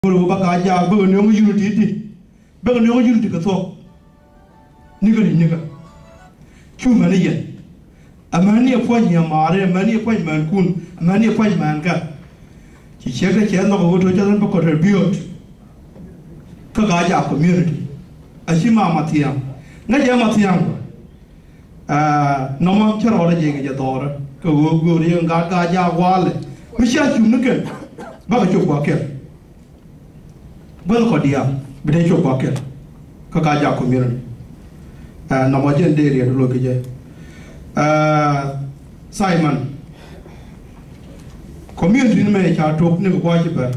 Buru Gajaak, Buru no unity, Buru no unity ka so. Nigga. Too many yet. A many appointment Mare, many appointment Kun, many appointment ka. She checked the channel of what doesn't contribute. Gajaak community. Ashima Matiam. Naja Matiam. No more terrorology in your daughter. Go and Gajaak Wale. We shall you look at Bagacho Bucket. Well, Kodia, Benecho Bucket. Gajaak community. No more gender to look at Simon. Community manager talk never watch about.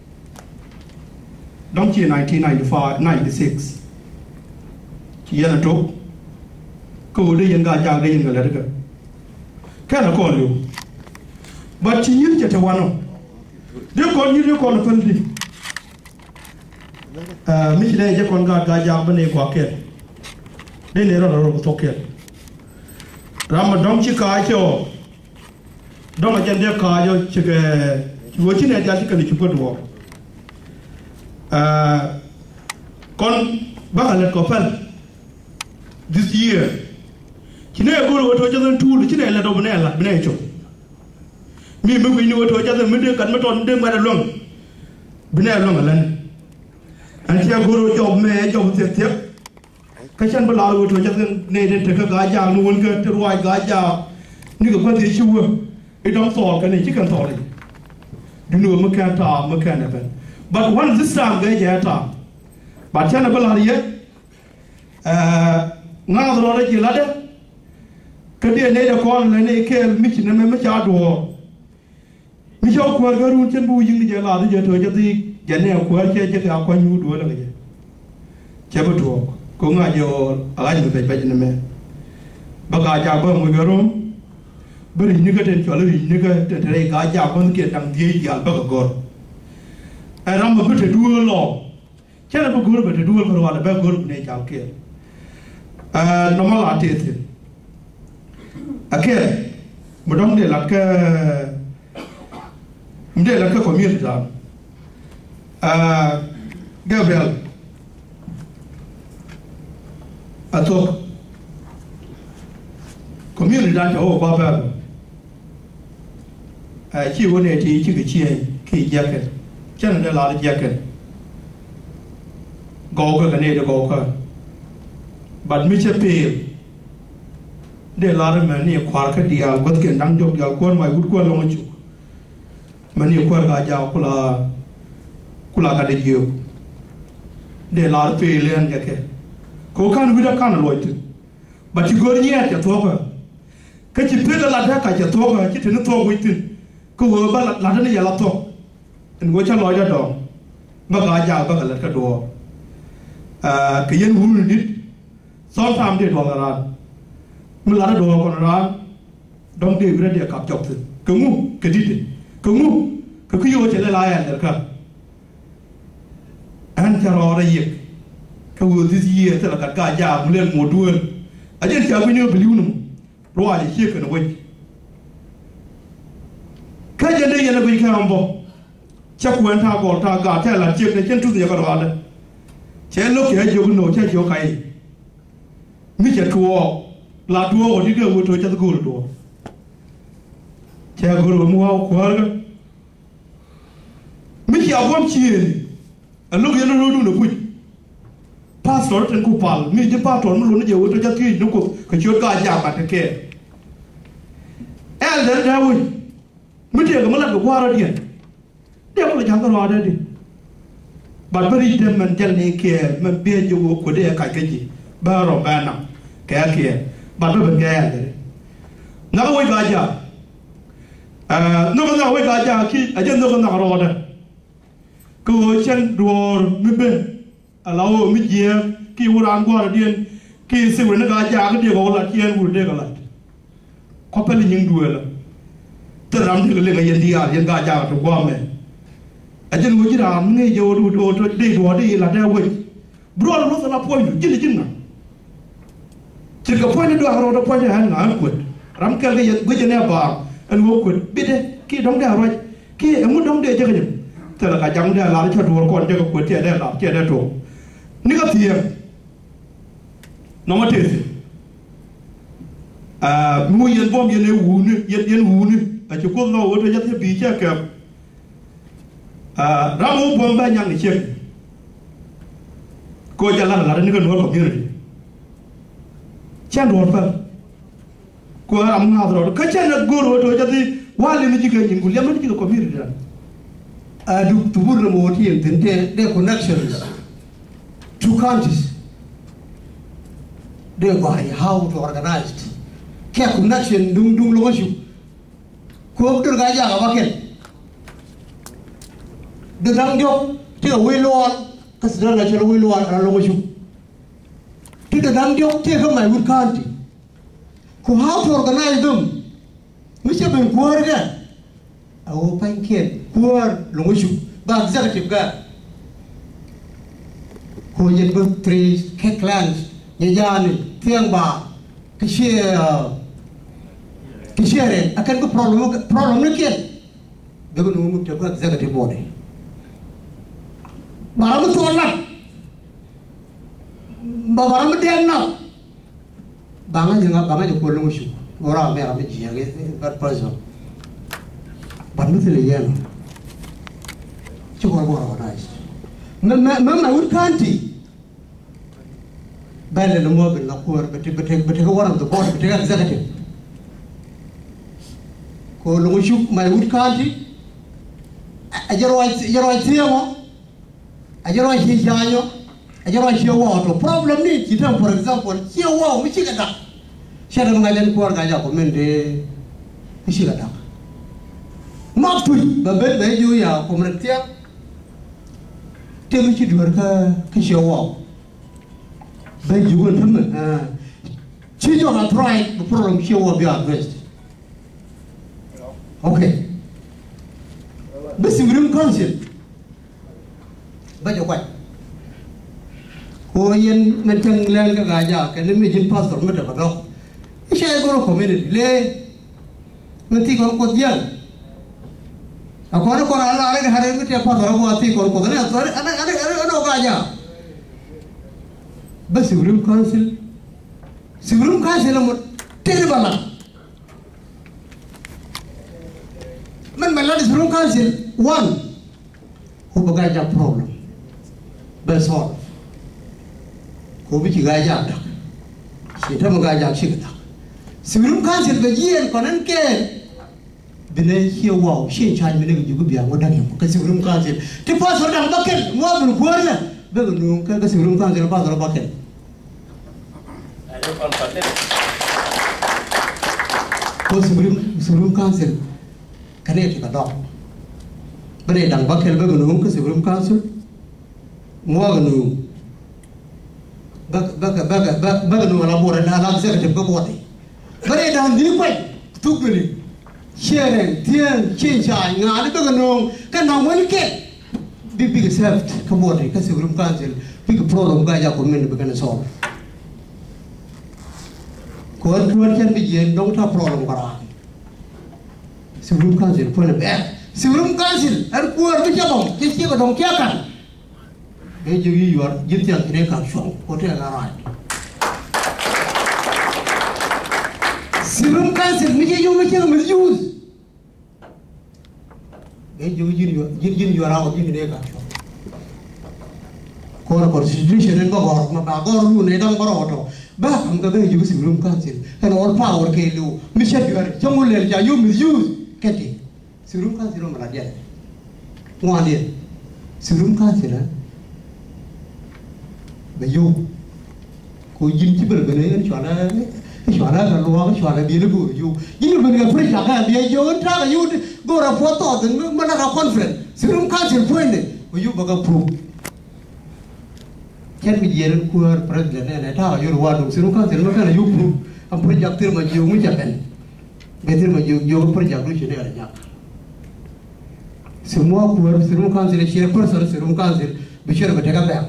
Don't you 1995, 96. Yana talk. Go to Gajaak in the letter. Can I call you? But you get a one. They call you call the country. Michelle Jacon Gajaak Bene Quacket. They never wrote Toket. Ramadan Chicago. Don't again their car, watching at Jessica Chicago. Con Bahalet Copel. This year. She never go to each other two, which I let over Benecho. Me moving you to each other, middle cut on them by alone. Benel long land. And she go to job, may job tip. Kashan Balau to just native take a Gajaak, no one get to white Gajaak. Nigga, what is you? It don't talk and a chicken thorny. Do you know Macanta? But once this time, Gajaak. But Chanabala yet. Now the Lord you ladder. Kadia native corn and a care, Mission and Machad war. Michel Quagarun can do you the Lada to the Janelle Quaker, Aquan would do it. Chabato. Kunga yo alai be be ne Gajaak ba mo garo bari niga ten choli niga te Gajaak ban ke tang die ya ba gor aram ba te duo lo chana ba gor ba te duo ba wala ba gor ne ja ke normal atete ake modong de la ka community da Gabriel Atok community that oh Baba she wanted to eat a key jacket, Channel large jacket. Gawker and Ada Gawker. But Mr. Pale, the Laraman near Quarka, the Algotkin, Dangdog, Yalcon, my good call you. Many Quarga Kula de you. The large pale and jacket. Kokan with a can avoid. But you go near your talker. Catch you pay the latter, catch your talker, get in the talk with him. Go over Latin yellow talk. And watch a lawyer dog. Gajaak Bagalet ka door. Kayan who did. Sometimes they walk around. Mulata door on around. Don't they ready a cup job? Kumu, Kadit. Kumu, Kakuyo Chelaya and the cup. And Carora yek. This year, tell a Gajaak, Mulan Modur. I didn't have any balloon. Roy, here can wait. Kajan and a week humble. Chuck went out or Taga, tell a chip the to the Yagarada. Tell look at you know, check your kai. Mitcha to walk, La Duo or Digger would to the good door. Tell Guru Mua Quaga. Mitcha won't cheer. And look at the road on the wood. Pastor and Kupal, Major Paton, Lunaja, would just read Nuko, because your Gajaak at the care. Elder, I would. Mitcha, the Mullah, the water again. They will have already. But very them and tell me care, maybe you will put a Kaiji, Barrow Banner, care, but never care. Now we Gajaak. No, we Gajaak, I just know another order. Go send door, maybe. Allow me here, Ki would Guardian, Ki Silver Gajaak, the whole Atian would take a lot. Coppelling in duel. The Ramdil India, and Gajaak to Guame. I didn't wish around me, you would go to a day or day like that way. Broad was an appointment, Jilly. Take a point to our point and I'm good. Ramkel, which never, and walk with Biddy, Ki don't get right. Ki and would don't get แต่ละกจังได้ลาชดหัวก่อนจะก็ควรจะได้หลับจะได้ตรงนี่ก็เทียมน้องมาเทสิมูยันป้อมยันในหูนี่ยันหูนี่อาจจะควบเราว่าจะบีเชื่อกับเราหูป้อมบ้านยังนี่เชื่อก็จะลั่นนี่ก็นวดกับยืนเช่นรถไฟกูรำงานรถก็เช่นนักกูรถจะที่ว่าเลยไม่จีกันยิงกูเลี้ยงไม่จีกันคอมมิวนิตี้ดูตัวเรื่องโมทีนถึงได้ connections two countries เรื่องว่า how to organize แค่ connection ดุงลงมาชุบควบตัวกายากกับว่าเกินเดินทางเดียวที่เราวิลวนก็แสดงว่าเราวิลวนเราลงมาชุบที่เดินทางเดียวที่เขาไม่วุ่นข้านที่คือ how to organize them ไม่ใช่เป็นควรกันเอาไปเขียนควรลงมาชุบบางจังหวัดก็คุยกันเป็นทรีแค่คลานยานี่เที่ยงบ่ากิเชียร์อาการก็ problem นี่เกินเดี๋ยวก็นุ่มจะก็จังหวัดที่บ่ได้บารมีตัวนั้นบารมีเดียนนะบางอย่างจะควรลงมาชุบว่าเราไม่จีอย่างนี้แบบเพอร์ซอนบารมีที่เลี้ยงช่วยบอกเราได้ไม่วุ่นข้านที่บ้านเราไม่เป็นนักควรไปที่เขาว่าเราตัวบอสไปที่เขาจะกันที่คนลงมาชุบไม่วุ่นข้านที่อาจจะรอเสียมั้งอาจจะรอเสียใจเนาะอาจจะรอเสียว่าตัว problem นี่ที่ทำ for example เสียว่าไม่ใช่กันนะเช่นเราไม่เล่นควรกันจะคอมเมนต์ไม่ใช่กันนะมาพูดแบบเป็นอยู่อย่างคอมเมนต์เทียบเที่ยวที่ดูก็เสียว่าเป็นอยู่กันทั้งหมดชี้จอด try the problem เสียว่า be addressed โอเคไม่สิ่งเรื่องคอนเซ็ปต์ไม่จบไปคุยกันมันจังเล่นกับกายกันนี่ไม่ยินพาสต์ไม่ได้ปะเราไม่ใช่ก็เราคอมเมนต์เลยมันที่คนกดยันaku ada orang lain yang hari ini tiap hari orang buat tikar kau ni, ada orang aja. Bas sebelum council lemut terrible lah. Malah sebelum council one, kau bergaya problem, besar, kau bici gaya dah, kita bergaya sih kita. Sebelum council bagian konon ke. Bila dia wow, sih cahaya mana juga biar mudah ni. Kasi sebelum kancil, tiap orang bakal, mau berkuar lah. Begitu, kasi sebelum kancil pas orang bakal. Kau sebelum kancil, kan itu kita dah. Beredang bakal begitu, kasi sebelum kancil, mau begitu. Begitu laporan anak saya kerja berbuat. Beredang di kuat, tu beli. Sharing, tiang, cincai, ngah, itu kan nong ke, big self, kemudian kasi sebelum kancil, big problem gaya komen bukan solve. Kuat kan bijian dong tak problem karan. Sebelum kancil, pun sebelum kancil, kuat berjabung, jadi kita dong kiakan. Jadi jual, jadi yang ini kan suang, hotel ngarai. Sebelum kancil, macam misuse. Jin juara jin ni kan. Kor constitution ni bagor, bagor lu ni dang bagor. Bah, angka ber juga sebelum kancil. Kan all power ke lu, misal juara, jangan lelaki ayu misuse. Kati, sebelum kancil lu malah dia. Muadir, sebelum kancil lah. Bayu, kau jin cipel benar kan suara kalau suara dia lebu, ini benar periksa kan dia jangan tak gora foto dan mana kau conference sebelum kancil point ni, baga proof. Kan bijian kuar presiden ni, dah waduh sebelum kancil macam mana proof, am projek terima macam mana, betul macam projek tu sini ada. Semua kuar sebelum kancil share person sebelum kancil bicara berdekat dah.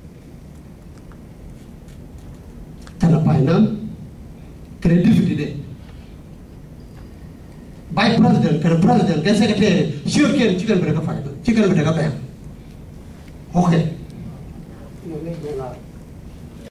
Kenapa ini? Credibility deh. By President kan president kan secretary sure ken chicken bereka fa chicken bereka ba okay